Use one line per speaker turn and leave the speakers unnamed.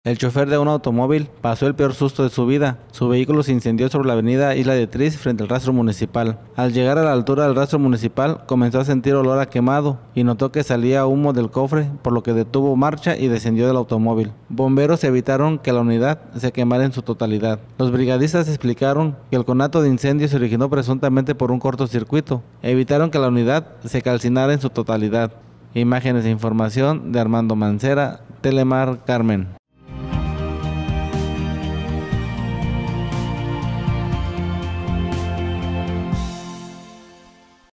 El chofer de un automóvil pasó el peor susto de su vida. Su vehículo se incendió sobre la avenida Isla de Tris frente al rastro municipal. Al llegar a la altura del rastro municipal, comenzó a sentir olor a quemado y notó que salía humo del cofre, por lo que detuvo marcha y descendió del automóvil. Bomberos evitaron que la unidad se quemara en su totalidad. Los brigadistas explicaron que el conato de incendio se originó presuntamente por un cortocircuito. Evitaron que la unidad se calcinara en su totalidad. Imágenes e información de Armando Mancera, Telemar Carmen.